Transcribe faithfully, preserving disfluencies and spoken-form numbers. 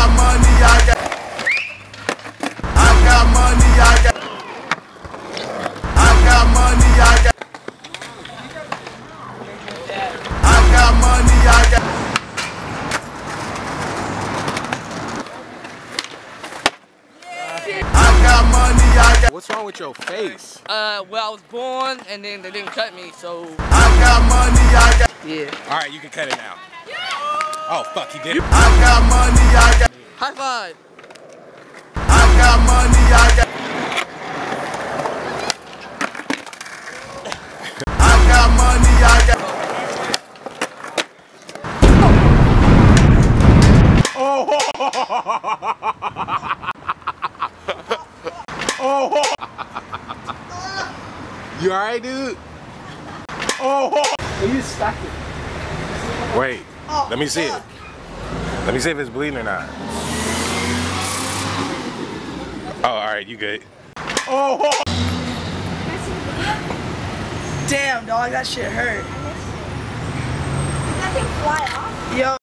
got money, I got. I got money, I got. I got money, I got. I got money, I got. I got money, I got. What's wrong with your face? Uh, well, I was born and then they didn't cut me, so. I got money, I got. Yeah. All right, you can cut it now. Oh fuck, he did it. I got money, I got. High five. I got money, I got. I got money, I got. Oh. Oh. You alright, dude? Oh. You stuck it. Wait, oh, let me see fuck. it. Let me see if it's bleeding or not. Oh, alright, you good. Oh. Damn, dog, that shit hurt. Did that thing fly off? Yo.